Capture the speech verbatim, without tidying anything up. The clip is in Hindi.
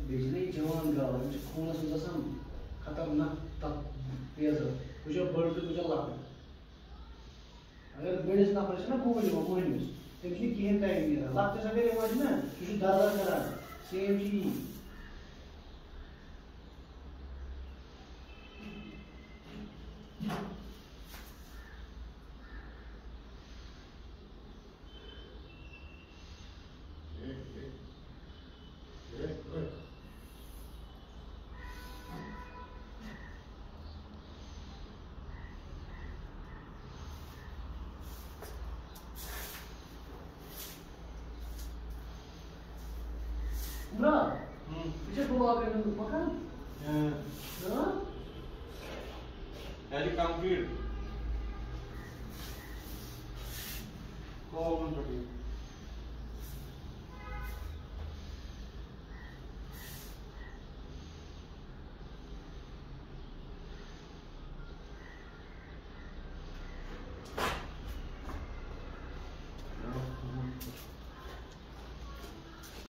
बेचने जवान गाव म्हणजे खून असं जसं खतरनाक तेज तुझ्या बळ तुझ्या लाभ अगर बड़िस नफर ना बोल मोहनिस तमिस कहें टाइम नीर लक्स अगर वो ना तुझ दर्द करान सेम चीज Bro, hmm. Bisa bawa ke dalam makan? Ya. Ya? Jadi complete. Kau mau pergi?